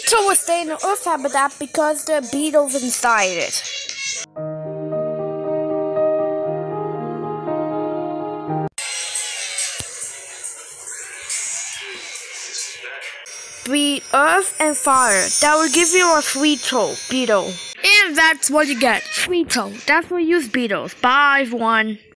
freettle will stay in the Earth habitat because there are beetles inside it. Breathe earth and fire. That will give you a freettle beetle. And that's what you get. Freettle. That's what you use beetles. Bye everyone.